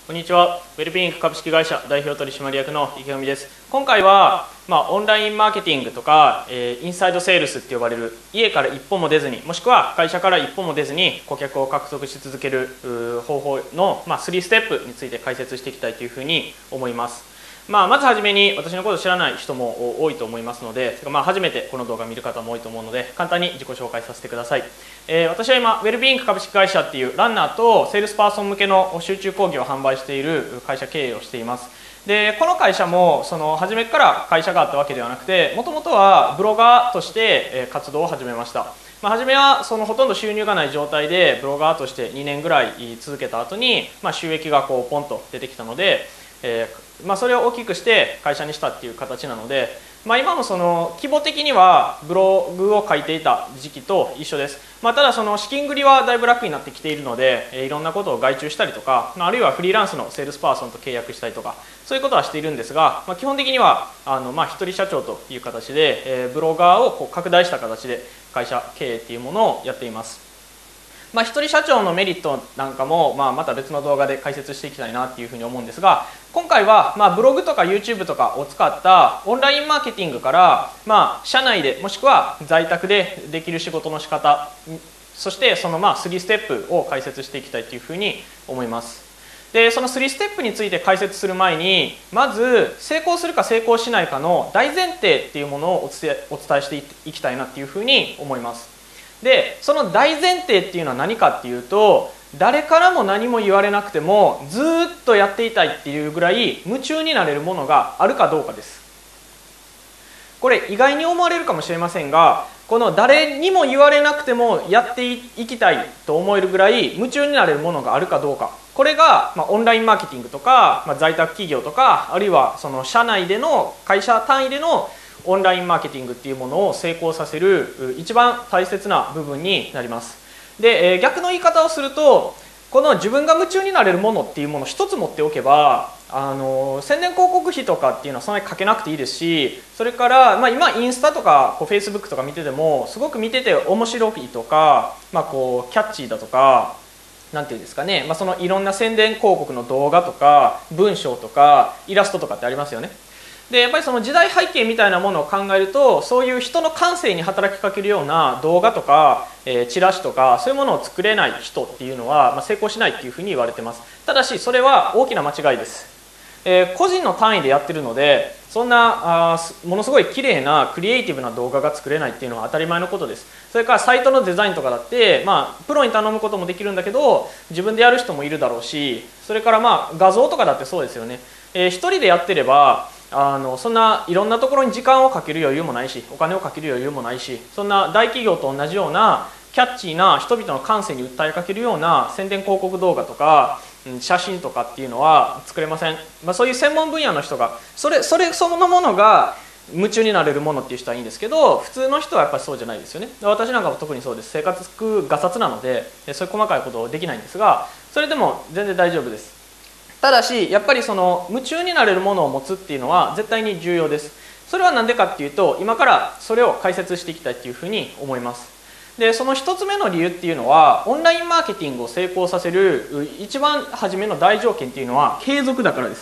こんにちは。ウェルビーイング株式会社代表取締役の池上です。今回は、オンラインマーケティングとか、インサイドセールスって呼ばれる家から一歩も出ずに、もしくは会社から一歩も出ずに顧客を獲得し続ける方法の、3ステップについて解説していきたいというふうに思います。まずはじめに私のことを知らない人も多いと思いますので、初めてこの動画を見る方も多いと思うので、簡単に自己紹介させてください。私は今、ウェルビーイング株式会社っていうランナーとセールスパーソン向けの集中講義を販売している会社経営をしています。で、この会社も初めから会社があったわけではなくて、もともとはブロガーとして活動を始めました。初めはほとんど収入がない状態でブロガーとして2年ぐらい続けた後に、収益がポンと出てきたので、それを大きくして会社にしたっていう形なので、今も規模的にはブログを書いていた時期と一緒です。ただ資金繰りはだいぶ楽になってきているので、いろんなことを外注したりとか、あるいはフリーランスのセールスパーソンと契約したりとか、そういうことはしているんですが、基本的には一人社長という形で、ブロガーを拡大した形で会社経営っていうものをやっています。一人社長のメリットなんかも、また別の動画で解説していきたいなっていうふうに思うんですが、今回はブログとか YouTube とかを使ったオンラインマーケティングから、社内でもしくは在宅でできる仕事の仕方、そして3ステップを解説していきたいというふうに思います。で、その3ステップについて解説する前に、まず成功するか成功しないかの大前提っていうものをお伝えしていきたいなっていうふうに思います。で、その大前提っていうのは何かっていうと、誰からも何も言われなくてもずっとやっていたいっていうぐらい夢中になれるものがあるかどうかです。これ意外に思われるかもしれませんが、この誰にも言われなくてもやっていきたいと思えるぐらい夢中になれるものがあるかどうか、これがオンラインマーケティングとか、在宅企業とか、あるいは社内での会社単位でのオンラインマーケティングっていうものを成功させる一番大切な部分になります。で、逆の言い方をすると、この自分が夢中になれるものっていうものを一つ持っておけば、宣伝広告費とかっていうのはそんなにかけなくていいですし、それから、今インスタとかFacebookとか見ててもすごく見てて面白いとか、キャッチーだとか、なんていうんですかね、いろんな宣伝広告の動画とか文章とかイラストとかってありますよね。で、やっぱり時代背景みたいなものを考えると、そういう人の感性に働きかけるような動画とか、チラシとかそういうものを作れない人っていうのは、成功しないっていうふうに言われてます。ただしそれは大きな間違いです。個人の単位でやってるので、そんなものすごい綺麗なクリエイティブな動画が作れないっていうのは当たり前のことです。それからサイトのデザインとかだって、プロに頼むこともできるんだけど、自分でやる人もいるだろうし、それから画像とかだってそうですよね。一人でやってればそんないろんなところに時間をかける余裕もないし、お金をかける余裕もないし、そんな大企業と同じようなキャッチーな人々の感性に訴えかけるような宣伝広告動画とか写真とかっていうのは作れません。そういう専門分野の人がそのものが夢中になれるものっていう人はいいんですけど、普通の人はやっぱりそうじゃないですよね。私なんかも特にそうです。生活が殺なのでそういう細かいことできないんですが、それでも全然大丈夫です。ただしやっぱり夢中になれるものを持つっていうのは絶対に重要です。それは何でかっていうと、今からそれを解説していきたいっていうふうに思います。で、その一つ目の理由っていうのは、オンラインマーケティングを成功させる一番初めの大条件っていうのは継続だからです。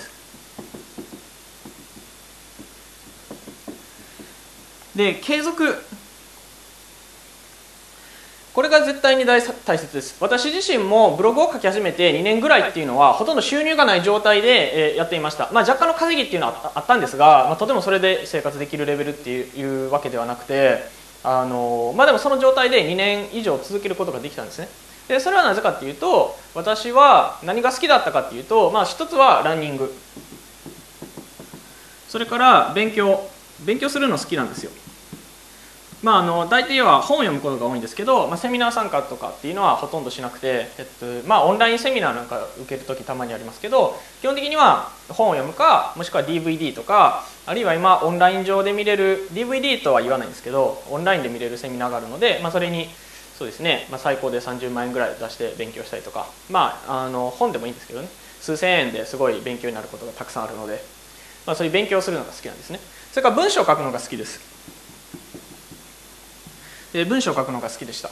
で、継続、これが絶対に大切です。私自身もブログを書き始めて2年ぐらいっていうのはほとんど収入がない状態でやっていました。若干の稼ぎっていうのはあったんですが、とてもそれで生活できるレベルっていうわけではなくて、でもその状態で2年以上続けることができたんですね。で、それはなぜかっていうと、私は何が好きだったかっていうと、一つはランニング、それから勉強するの好きなんですよ。大体は本を読むことが多いんですけど、セミナー参加とかっていうのはほとんどしなくて、オンラインセミナーなんか受けるときたまにありますけど、基本的には本を読むか、もしくは DVD とか、あるいは今オンライン上で見れる DVD とは言わないんですけど、オンラインで見れるセミナーがあるので、それにそうですね、最高で30万円ぐらい出して勉強したりとか、本でもいいんですけどね、数千円ですごい勉強になることがたくさんあるので、そういう勉強をするのが好きなんですね。それから文章を書くのが好きです。文章を書くのが好きでした。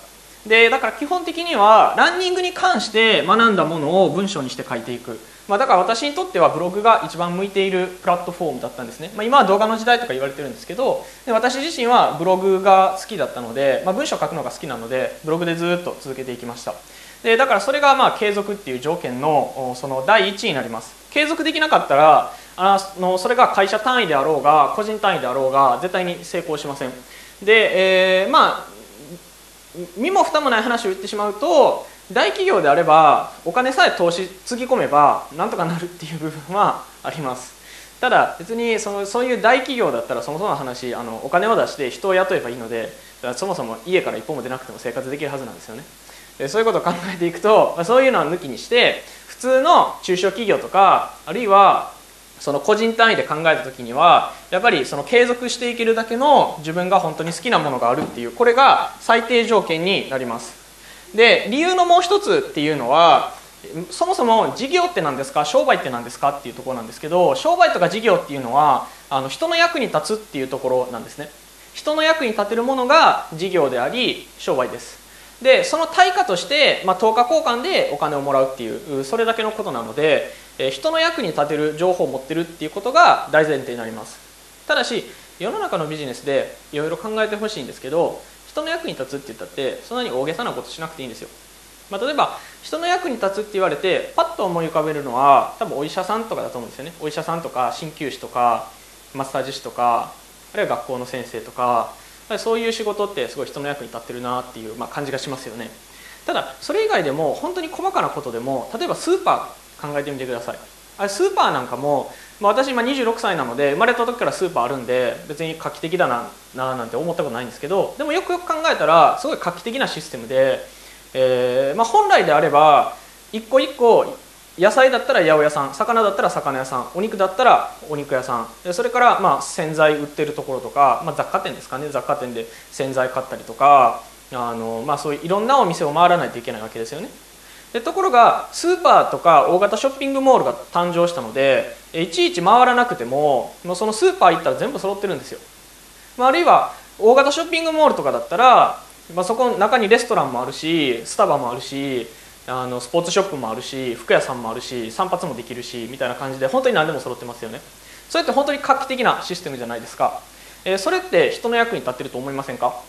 でだから基本的にはランニングに関して学んだものを文章にして書いていく、だから私にとってはブログが一番向いているプラットフォームだったんですね。今は動画の時代とか言われてるんですけど、で私自身はブログが好きだったので、文章を書くのが好きなのでブログでずっと続けていきました。でだからそれが継続っていう条件のその第一になります。継続できなかったらそれが会社単位であろうが個人単位であろうが絶対に成功しません。で、身も蓋もない話を言ってしまうと、大企業であればお金さえつぎ込めばなんとかなるっていう部分はあります。ただ別にそういう大企業だったらそもそもの話お金を出して人を雇えばいいので、そもそも家から一歩も出なくても生活できるはずなんですよね。でそういうことを考えていくと、そういうのは抜きにして普通の中小企業とかあるいはその個人単位で考えた時にはやっぱりその継続していけるだけの自分が本当に好きなものがあるっていう、これが最低条件になります。で理由のもう一つっていうのは、そもそも事業って何ですか、商売って何ですかっていうところなんですけど、商売とか事業っていうのは人の役に立つっていうところなんですね。人の役に立てるものが事業であり商売です。でその対価として、等価交換でお金をもらうっていうそれだけのことなので、人の役に立てる情報を持ってるっていうことが大前提になります。ただし世の中のビジネスでいろいろ考えてほしいんですけど、人の役に立つって言ったってそんなに大げさなことしなくていいんですよ。例えば人の役に立つって言われてパッと思い浮かべるのは多分お医者さんとかだと思うんですよね。お医者さんとか鍼灸師とかマッサージ師とかあるいは学校の先生とか、そういう仕事ってすごい人の役に立ってるなっていう感じがしますよね。ただそれ以外でも本当に細かなことでも、例えばスーパー考えてみてください。スーパーなんかも、私今26歳なので生まれた時からスーパーあるんで別に画期的だななんて思ったことないんですけど、でもよくよく考えたらすごい画期的なシステムで、本来であれば一個一個野菜だったら八百屋さん、魚だったら魚屋さん、お肉だったらお肉屋さん、それから洗剤売ってるところとか、雑貨店ですかね、雑貨店で洗剤買ったりとかそういういろんなお店を回らないといけないわけですよね。でところがスーパーとか大型ショッピングモールが誕生したので、いちいち回らなくてもそのスーパー行ったら全部揃ってるんですよ。あるいは大型ショッピングモールとかだったら、そこの中にレストランもあるしスタバもあるしスポーツショップもあるし服屋さんもあるし散髪もできるしみたいな感じで本当に何でも揃ってますよね。それって本当に画期的なシステムじゃないですか。それって人の役に立ってると思いませんか？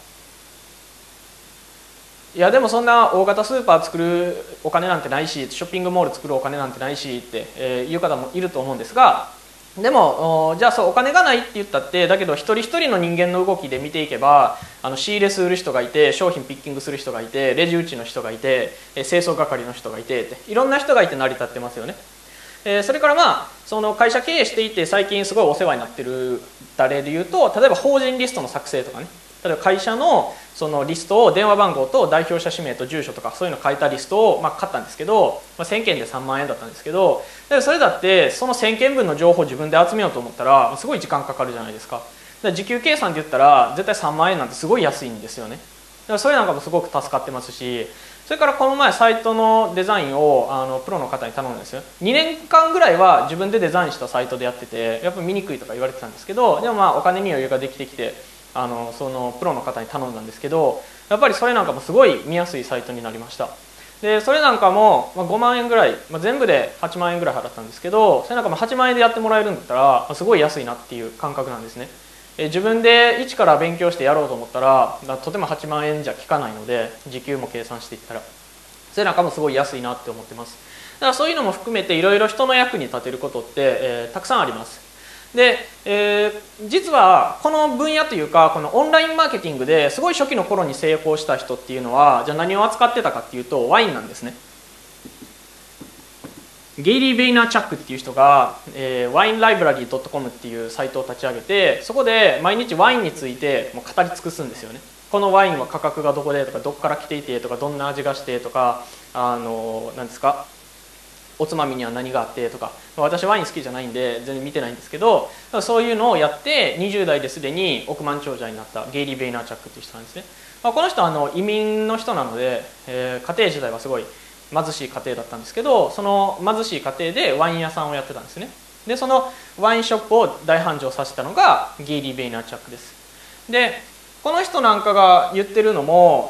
いやでもそんな大型スーパー作るお金なんてないし、ショッピングモール作るお金なんてないしって、いう方もいると思うんですが、でもじゃあお金がないって言ったって、だけど一人一人の人間の動きで見ていけば仕入れする人がいて、商品ピッキングする人がいて、レジ打ちの人がいて、清掃係の人がいてっていろんな人がいて成り立ってますよね。それからその会社経営していて最近すごいお世話になってる例で言うと、例えば法人リストの作成とかね、例えば会社のそのリストを電話番号と代表者氏名と住所とかそういうの書いたリストを買ったんですけど、1000件で3万円だったんですけど、それだってその1000件分の情報を自分で集めようと思ったらすごい時間かかるじゃないですか。時給計算で言ったら絶対3万円なんてすごい安いんですよね。だからそれなんかもすごく助かってますし、それからこの前サイトのデザインをプロの方に頼んだんですよ。2年間ぐらいは自分でデザインしたサイトでやってて、やっぱ見にくいとか言われてたんですけど、でもお金に余裕ができてきてそのプロの方に頼んだんですけど、やっぱりそれなんかもすごい見やすいサイトになりました。でそれなんかも5万円ぐらい、全部で8万円ぐらい払ったんですけど、それなんかも8万円でやってもらえるんだったらすごい安いなっていう感覚なんですね。自分で一から勉強してやろうと思ったらとても8万円じゃ効かないので、時給も計算していったらそれなんかもすごい安いなって思ってます。だからそういうのも含めていろいろ人の役に立てることって、たくさんあります。で、実はこの分野というかこのオンラインマーケティングですごい初期の頃に成功した人っていうのは、じゃあ何を扱ってたかっていうとワインなんですね。ゲイリー・ベイナー・チャックっていう人が、ワインライブラリー .com っていうサイトを立ち上げて、そこで毎日ワインについてもう語り尽くすんですよね。このワインは価格がどこでとか、どこから来ていてとか、どんな味がしてとか、何ですか、おつまみには何があってとか、私ワイン好きじゃないんで全然見てないんですけど、そういうのをやって20代ですでに億万長者になったゲイリー・ベイナー・チャックっていう人なんですね。この人は移民の人なので、家庭時代はすごい貧しい家庭だったんですけど、その貧しい家庭でワイン屋さんをやってたんですね。でそのワインショップを大繁盛させたのがゲイリー・ベイナー・チャックです。でこの人なんかが言ってるのも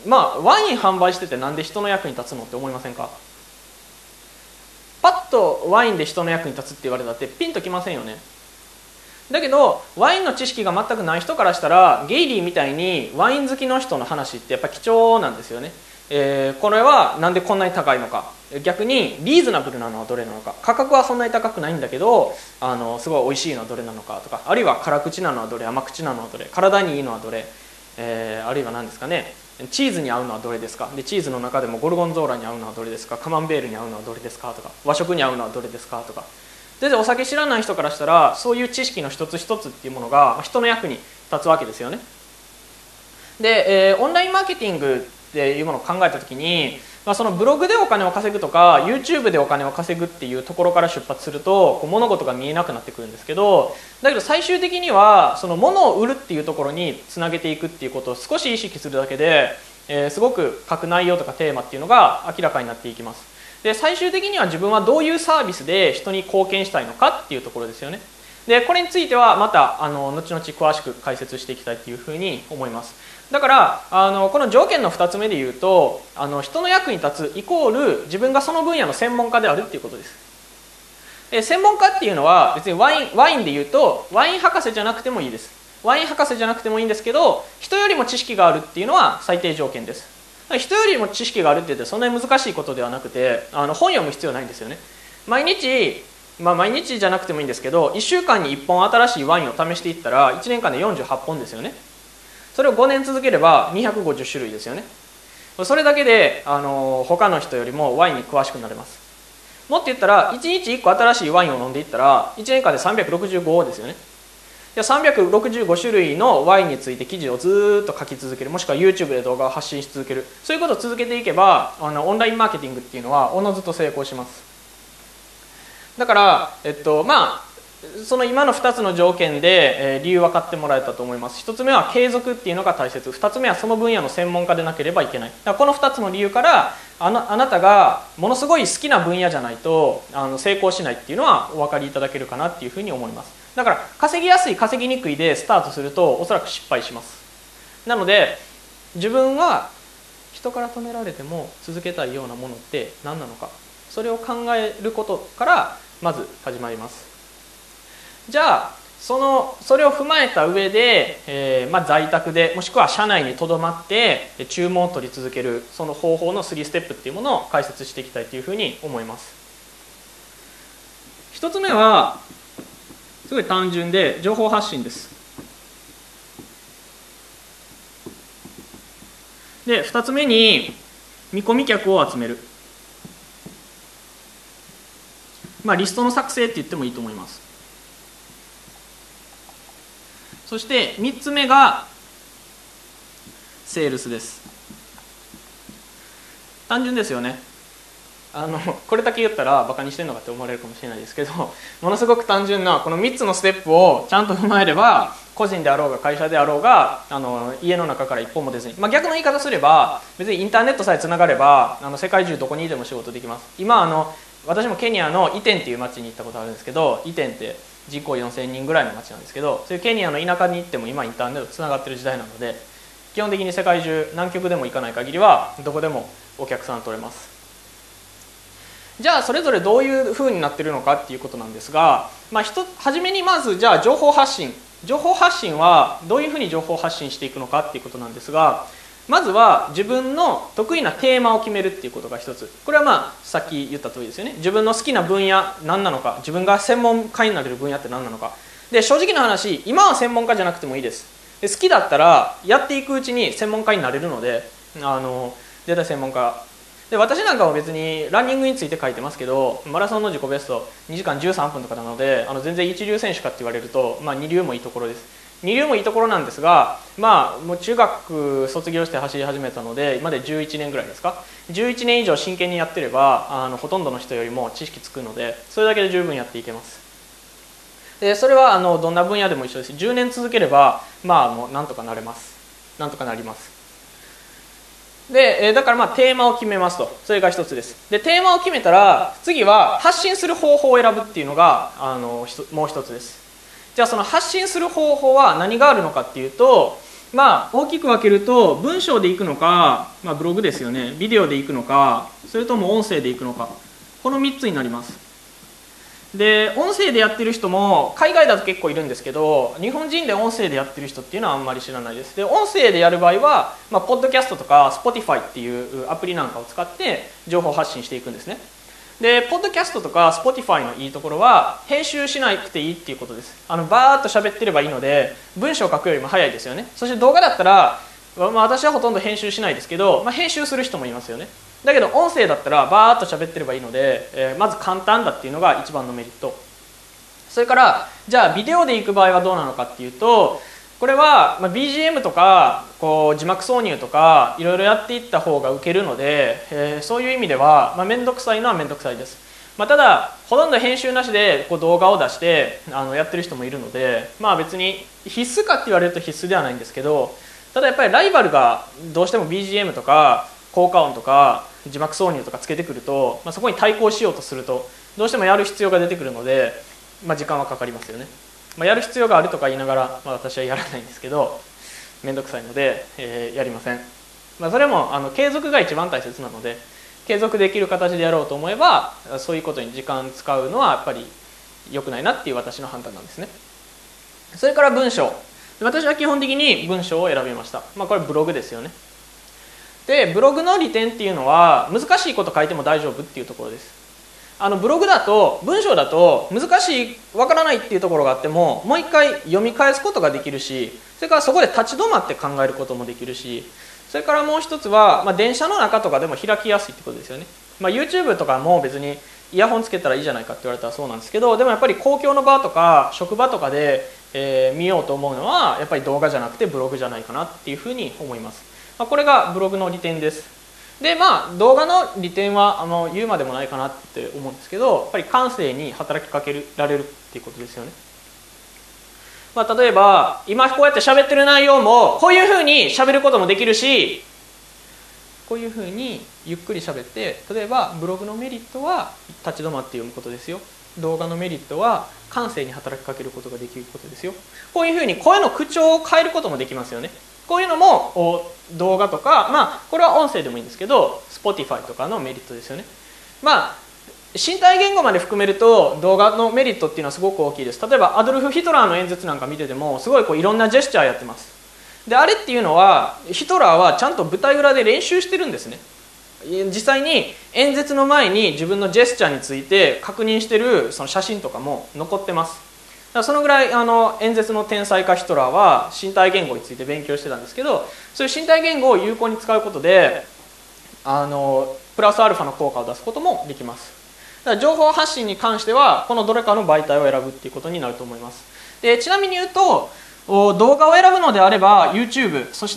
ワイン販売しててなんで人の役に立つのって思いませんか？パッとワインで人の役に立つって言われたってピンときませんよね。だけどワインの知識が全くない人からしたら、ゲイリーみたいにワイン好きの人の話ってやっぱ貴重なんですよね。これはなんでこんなに高いのか、逆にリーズナブルなのはどれなのか、価格はそんなに高くないんだけどすごい美味しいのはどれなのかとか、あるいは辛口なのはどれ、甘口なのはどれ、体にいいのはどれ、あるいは何ですかね、チーズに合うのはどれですか、でチーズの中でもゴルゴンゾーラに合うのはどれですか、カマンベールに合うのはどれですかとか、和食に合うのはどれですかとか。全然お酒知らない人からしたらそういう知識の一つ一つっていうものが人の役に立つわけですよね。で、オンラインマーケティングっていうものを考えた時に、そのブログでお金を稼ぐとか YouTube でお金を稼ぐっていうところから出発すると物事が見えなくなってくるんですけど、だけど最終的にはその物を売るっていうところにつなげていくっていうことを少し意識するだけで、すごく書く内容とかテーマっていうのが明らかになっていきます。で最終的には自分はどういうサービスで人に貢献したいのかっていうところですよね。でこれについてはまた後々詳しく解説していきたいというふうに思います。だからこの条件の2つ目で言うと、人の役に立つイコール自分がその分野の専門家であるっていうことです。で専門家っていうのは別にワインで言うとワイン博士じゃなくてもいいです。ワイン博士じゃなくてもいいんですけど、人よりも知識があるっていうのは最低条件です。人よりも知識があるって言ってそんなに難しいことではなくて、本読む必要ないんですよね。毎日じゃなくてもいいんですけど、1週間に1本新しいワインを試していったら1年間で48本ですよね。それを5年続ければ250種類ですよね。それだけで他の人よりもワインに詳しくなれます。もっと言ったら1日1個新しいワインを飲んでいったら1年間で365ですよね。365種類のワインについて記事をずっと書き続ける、もしくは YouTube で動画を発信し続ける、そういうことを続けていけばオンラインマーケティングっていうのはおのずと成功します。だからその今の2つの条件で理由分かってもらえたと思います。1つ目は継続っていうのが大切、2つ目はその分野の専門家でなければいけない。だからこの2つの理由からあなたがものすごい好きな分野じゃないと成功しないっていうのはお分かりいただけるかなっていうふうに思います。だから稼ぎやすい稼ぎにくいでスタートするとおそらく失敗します。なので自分は人から止められても続けたいようなものって何なのか、それを考えることからまず始まります。じゃあそれを踏まえた上で、在宅でもしくは社内にとどまって注文を取り続けるその方法の3ステップっていうものを解説していきたいというふうに思います。1つ目はすごい単純で情報発信です。で2つ目に見込み客を集める、リストの作成って言ってもいいと思います。そして3つ目がセールスです。単純ですよね。これだけ言ったらバカにしてるのかって思われるかもしれないですけど、ものすごく単純なこの3つのステップをちゃんと踏まえれば、個人であろうが会社であろうが家の中から一歩も出ずに、逆の言い方すれば別にインターネットさえつながれば世界中どこにいても仕事できます。今私もケニアのイテンっていう町に行ったことあるんですけど、イテンって人口4000人ぐらいの町なんですけど、そういうケニアの田舎に行っても今インターネットつながってる時代なので、基本的に世界中南極でも行かない限りはどこでもお客さん取れます。じゃあそれぞれどういう風になってるのかっていうことなんですが、初めにまずじゃあ情報発信はどういうふうに情報発信していくのかっていうことなんですが、まずは自分の得意なテーマを決めるっていうことが一つ。これはさっき言った通りですよね。自分の好きな分野何なのか、自分が専門家になれる分野って何なのか。で正直な話、今は専門家じゃなくてもいいです。で好きだったらやっていくうちに専門家になれるので、絶対専門家で、私なんかは別にランニングについて書いてますけど、マラソンの自己ベスト2時間13分とかなので全然一流選手かって言われると、二流もいいところです。二流もいいところなんですが、もう中学卒業して走り始めたので今で11年ぐらいですか。11年以上真剣にやってればほとんどの人よりも知識つくので、それだけで十分やっていけます。でそれはどんな分野でも一緒です。10年続ければもうなんとかなります。でだからテーマを決めますと。それが一つです。でテーマを決めたら次は発信する方法を選ぶっていうのがもう一つです。じゃあその発信する方法は何があるのかっていうと、 まあ大きく分けると文章でいくのか、まあ、ブログですよね、ビデオでいくのか、それとも音声でいくのか、この3つになります。で音声でやってる人も海外だと結構いるんですけど、日本人で音声でやってる人っていうのはあんまり知らないです。で音声でやる場合は、まあ、ポッドキャストとか Spotify っていうアプリなんかを使って情報発信していくんですね。でポッドキャストとか Spotify のいいところは編集しなくていいっていうことです。バーッと喋ってればいいので文章を書くよりも早いですよね。そして動画だったら、まあ、私はほとんど編集しないですけど、まあ、編集する人もいますよね。だけど音声だったらバーッと喋ってればいいので、まず簡単だっていうのが一番のメリット。それからじゃあビデオでいく場合はどうなのかっていうと、これは、まあ、BGM とかこう字幕挿入とかいろいろやっていった方がウケるので、そういう意味では、まあ、めんどくさいのはめんどくさいです。まあ、ただほとんど編集なしでこう動画を出してやってる人もいるので、まあ、別に必須かって言われると必須ではないんですけど、ただやっぱりライバルがどうしても BGM とか効果音とか字幕挿入とかつけてくると、まあ、そこに対抗しようとするとどうしてもやる必要が出てくるので、まあ、時間はかかりますよね。まあ、やる必要があるとか言いながら、まあ、私はやらないんですけど、めんどくさいので、やりません。まあ、それも継続が一番大切なので、継続できる形でやろうと思えばそういうことに時間使うのはやっぱり良くないなっていう私の判断なんですね。それから文章、私は基本的に文章を選びました。まあ、これブログですよね。でブログの利点っていうのは難しいこと書いても大丈夫っていうところです。ブログだと文章だと難しいわからないっていうところがあってももう一回読み返すことができるし、それからそこで立ち止まって考えることもできるし、それからもう一つは、まあ、電車の中とかでも開きやすいってことですよね。まあ、YouTube とかも別にイヤホンつけたらいいじゃないかって言われたらそうなんですけど、でもやっぱり公共の場とか職場とかで、見ようと思うのはやっぱり動画じゃなくてブログじゃないかなっていうふうに思います。まあ、これがブログの利点です。でまあ動画の利点は言うまでもないかなって思うんですけど、やっぱり感性に働きかけられるっていうことですよね。まあ、例えば今こうやって喋ってる内容もこういうふうに喋ることもできるし、こういうふうにゆっくり喋って、例えばブログのメリットは立ち止まって読むことですよ。動画のメリットは感性に働きかけることができることですよ。こういうふうに声の口調を変えることもできますよね。こういうのも動画とか、まあこれは音声でもいいんですけど Spotify とかのメリットですよね。まあ身体言語まで含めると動画のメリットっていうのはすごく大きいです。例えばアドルフ・ヒトラーの演説なんか見ててもすごいいろんなジェスチャーやってます。であれっていうのはヒトラーはちゃんと舞台裏で練習してるんですね。実際に演説の前に自分のジェスチャーについて確認してるその写真とかも残ってます。だからそのぐらい演説の天才家ヒトラーは身体言語について勉強してたんですけど、そういう身体言語を有効に使うことでプラスアルファの効果を出すこともできます。だから情報発信に関してはこのどれかの媒体を選ぶっていうことになると思います。でちなみに言うと動画を選ぶのであれば YouTube、 そして、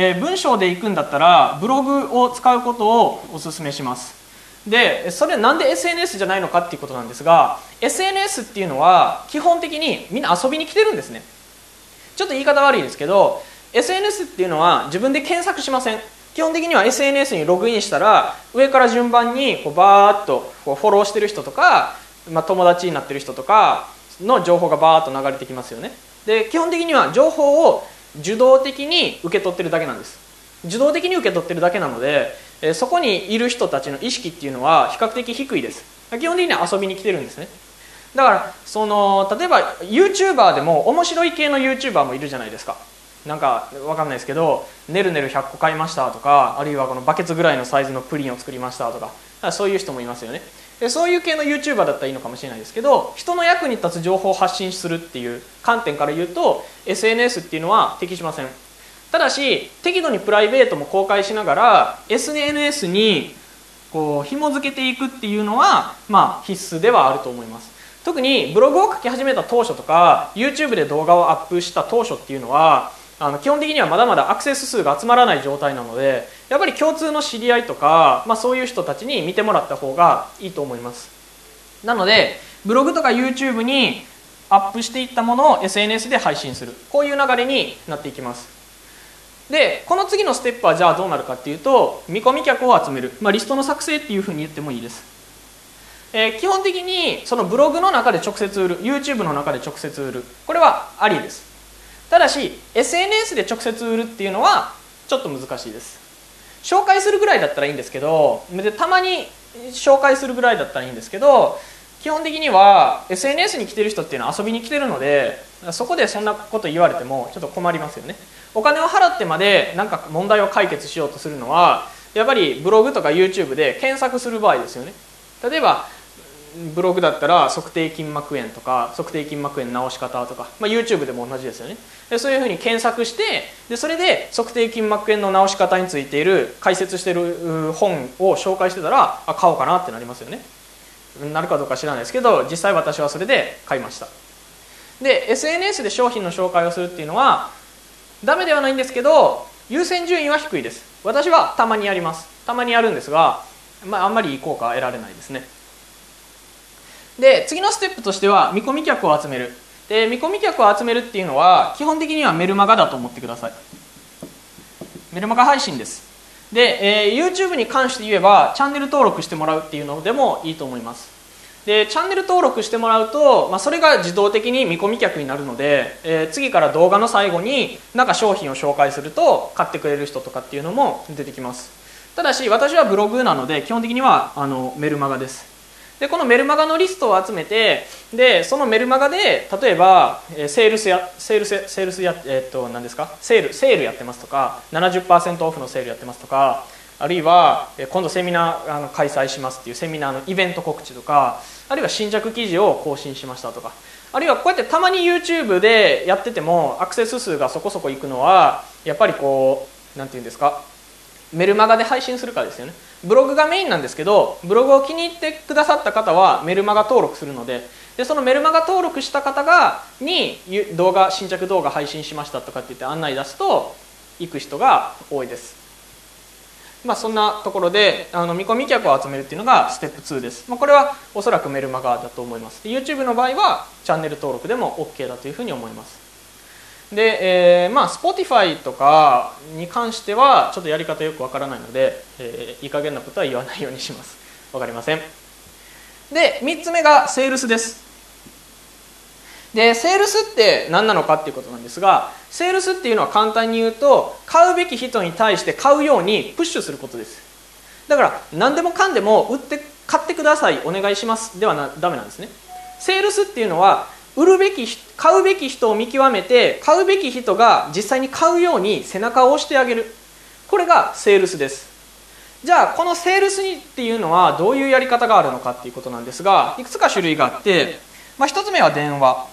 文章でいくんだったらブログを使うことをお勧めします。でそれなんで SNS じゃないのかっていうことなんですが、 SNS っていうのは基本的にみんな遊びに来てるんですね。ちょっと言い方悪いですけど SNS っていうのは自分で検索しません。基本的には SNS にログインしたら上から順番にバーッとフォローしてる人とか、まあ、友達になってる人とかの情報がバーッと流れてきますよね。で基本的には情報を受動的に受け取ってるだけなんです。受動的に受け取ってるだけなのでそこにいる人たちの意識っていうのは比較的低いです。基本的には遊びに来てるんですね。だから例えば YouTuber でも面白い系の YouTuber もいるじゃないですか。なんかわかんないですけどねるねる100個買いましたとか、あるいはこのバケツぐらいのサイズのプリンを作りましたとか、そういう人もいますよね。でそういう系の YouTuber だったらいいのかもしれないですけど、人の役に立つ情報を発信するっていう観点から言うと SNS っていうのは適しません。ただし適度にプライベートも公開しながら SNS に紐付けていくっていうのはまあ必須ではあると思います。特にブログを書き始めた当初とか YouTube で動画をアップした当初っていうのは基本的にはまだまだアクセス数が集まらない状態なので、やっぱり共通の知り合いとか、まあ、そういう人たちに見てもらった方がいいと思います。なのでブログとか YouTube にアップしていったものを SNS で配信する、こういう流れになっていきます。でこの次のステップはじゃあどうなるかっていうと、見込み客を集める、まあ、リストの作成っていうふうに言ってもいいです。基本的にそのブログの中で直接売る、 YouTube の中で直接売る、これはありです。 ただし SNS で直接売るっていうのはちょっと難しいです。紹介するぐらいだったらいいんですけど、でたまに紹介するぐらいだったらいいんですけど、基本的には SNS に来てる人っていうのは遊びに来てるので、そこでそんなこと言われてもちょっと困りますよね。お金を払ってまで何か問題を解決しようとするのはやっぱりブログとか YouTube で検索する場合ですよね。例えばブログだったら測定筋膜炎とか測定筋膜炎治し方とか、YouTube でも同じですよね。でそういうふうに検索して、でそれで測定筋膜炎の治し方についている解説している本を紹介してたら、買おうかなってなりますよね。なるかどうか知らないですけど、実際私はそれで買いました。で SNS で商品の紹介をするっていうのはダメではないんですけど、優先順位は低いです。私はたまにやります。たまにやるんですが、あんまりいい効果は得られないですね。で次のステップとしては見込み客を集める。で見込み客を集めるっていうのは基本的にはメルマガだと思ってください。メルマガ配信です。で、YouTube に関して言えばチャンネル登録してもらうっていうのでもいいと思います。でチャンネル登録してもらうと、それが自動的に見込み客になるので、次から動画の最後になんか商品を紹介すると買ってくれる人とかっていうのも出てきます。ただし私はブログなので基本的にはメルマガです。でこのメルマガのリストを集めて、でそのメルマガで例えばセールやってますとか 70% オフのセールやってますとか、あるいは今度セミナー開催しますっていうセミナーのイベント告知とか、あるいは新着記事を更新しましたとか、あるいはこうやってたまに YouTube でやっててもアクセス数がそこそこいくのはやっぱりこうなんていうんですか、メルマガで配信するからですよね。ブログがメインなんですけど、ブログを気に入ってくださった方はメルマガ登録するので、そのメルマガ登録した方に新着動画配信しましたとかって言って案内出すと行く人が多いです。そんなところで見込み客を集めるっていうのがステップ2です。これはおそらくメルマガだと思います。YouTube の場合はチャンネル登録でも OK だというふうに思います。で、Spotify とかに関してはちょっとやり方よくわからないので、いい加減なことは言わないようにします。わかりません。で、3つ目がセールスです。で、セールスって何なのかっていうことなんですが、セールスっていうのは簡単に言うと、買うべき人に対して買うようにプッシュすることです。だから何でもかんでも買ってください、お願いしますではダメなんですね。セールスっていうのは買うべき人を見極めて、買うべき人が実際に買うように背中を押してあげる。これがセールスです。じゃあこのセールスっていうのはどういうやり方があるのかっていうことなんですが、いくつか種類があって、1つ目は電話。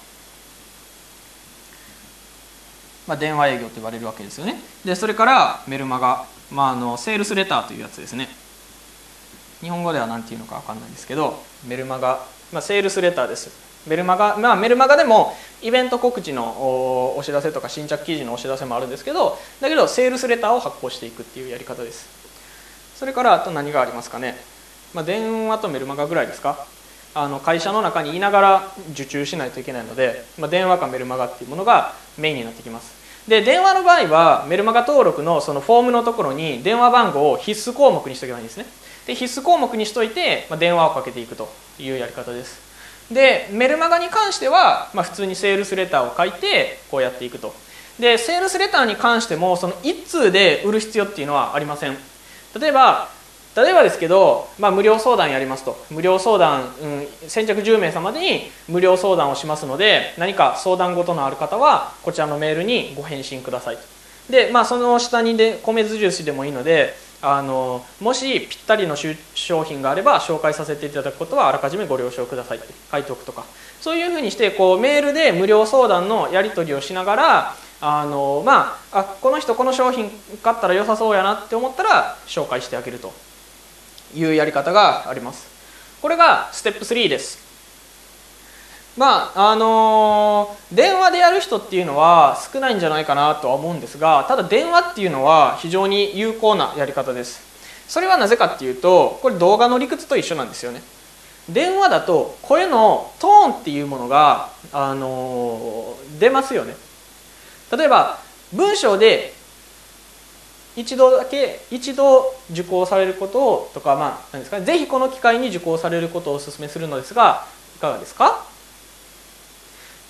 電話営業と言われるわけですよね。でそれからメルマガ、セールスレターというやつですね。日本語では何て言うのか分かんないですけど、メルマガ、セールスレターです。メルマガでもイベント告知のお知らせとか新着記事のお知らせもあるんですけど、だけどセールスレターを発行していくっていうやり方です。それからあと何がありますかね。電話とメルマガぐらいですか。会社の中にいながら受注しないといけないので、電話かメルマガっていうものがメインになってきます。で電話の場合はメルマガ登録のそのフォームのところに電話番号を必須項目にしておけばいいんですね。で必須項目にしといて、電話をかけていくというやり方です。でメルマガに関しては、普通にセールスレターを書いてこうやっていくと。でセールスレターに関してもその1通で売る必要っていうのはありません。例えばですけど、無料相談やりますと。無料相談、先着10名様に無料相談をしますので、何か相談事のある方はこちらのメールにご返信くださいと。でその下に米印でもいいので、もしぴったりの商品があれば紹介させていただくことはあらかじめご了承くださいって書いておくとか、そういうふうにしてメールで無料相談のやり取りをしながら、この人この商品買ったら良さそうやなって思ったら紹介してあげるというやり方があります。これがステップ3です。電話でやる人っていうのは少ないんじゃないかなとは思うんですが、ただ電話っていうのは非常に有効なやり方です。それはなぜかっていうと、これ動画の理屈と一緒なんですよね。電話だと声のトーンっていうものが、出ますよね。例えば文章で一度受講されることをとか、何ですかね、ぜひこの機会に受講されることをお勧めするのですが、いかがですかっ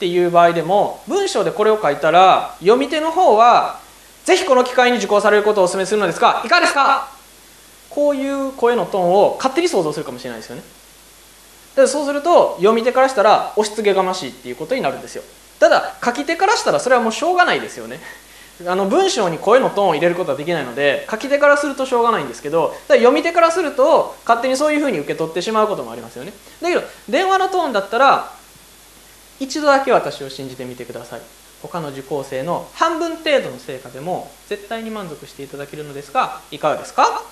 っていう場合でも文章でこれを書いたら読み手の方はぜひこの機会に受講されることをお勧めするのですがいかがですか、こういう声のトーンを勝手に想像するかもしれないですよね。でそうすると読み手からしたら押し付けがましいっていうことになるんですよ。ただ書き手からしたらそれはもうしょうがないですよね。文章に声のトーンを入れることはできないので書き手からするとしょうがないんですけど、読み手からすると勝手にそういうふうに受け取ってしまうこともありますよね。だけど電話のトーンだったら一度だけ私を信じてみてください。他の受講生の半分程度の成果でも絶対に満足していただけるのですがいかがですか。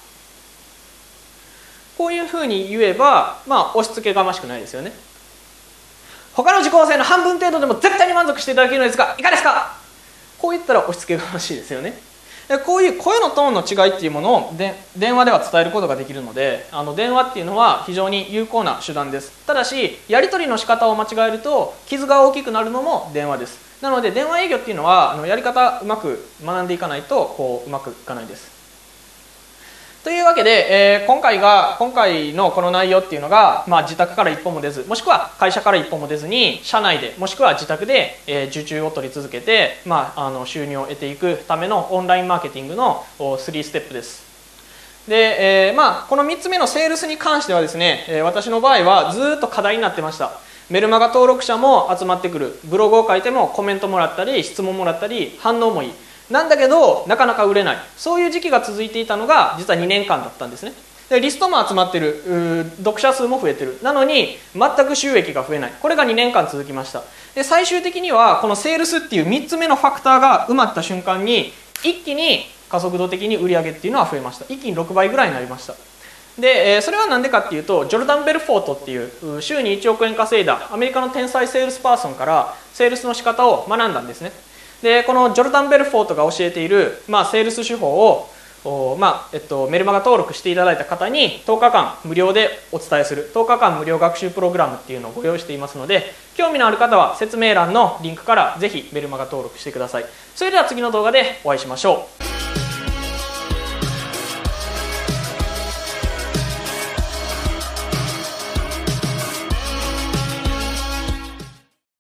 こういうふうに言えば押し付けがましくないですよね。他の受講生の半分程度でも絶対に満足していただけるのですがいかがですか。こう言ったら押し付けがましいですよね。こういう声のトーンの違いっていうものを電話では伝えることができるので電話っていうのは非常に有効な手段です。ただしやり取りの仕方を間違えると傷が大きくなるのも電話です。なので電話営業っていうのはやり方うまく学んでいかないとうまくいかないです。というわけで、今回のこの内容っていうのが、自宅から一歩も出ずもしくは会社から一歩も出ずに社内でもしくは自宅で、受注を取り続けて、収入を得ていくためのオンラインマーケティングの3ステップです。で、この3つ目のセールスに関してはですね、私の場合はずっと課題になってました。メルマガ登録者も集まってくる、ブログを書いてもコメントもらったり質問もらったり反応もいいなんだけどなかなか売れない、そういう時期が続いていたのが実は2年間だったんですね。でリストも集まってる、読者数も増えてる、なのに全く収益が増えない、これが2年間続きました。で最終的にはこのセールスっていう3つ目のファクターが埋まった瞬間に一気に加速度的に売り上げっていうのは増えました。一気に6倍ぐらいになりました。でそれは何でかっていうとジョルダン・ベルフォートっていう週に1億円稼いだアメリカの天才セールスパーソンからセールスの仕方を学んだんですね。でこのジョルダン・ベルフォートが教えている、セールス手法をメルマガ登録していただいた方に10日間無料でお伝えする10日間無料学習プログラムっていうのをご用意していますので興味のある方は説明欄のリンクからぜひメルマガ登録してください。それでは次の動画でお会いしましょう。